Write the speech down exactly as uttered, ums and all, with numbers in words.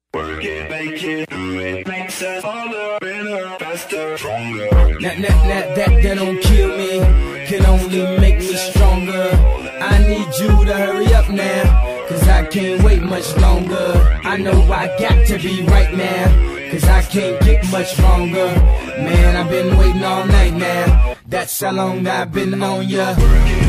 Work it, make it, do it, makes us harder, better, faster, stronger. That, that, that, that, that don't kill me, can only make me stronger. I need you to hurry up now, cause I can't wait much longer. I know I got to be right now, cause I can't get much stronger. Man, I've been waiting all night now, that's how long I've been on ya.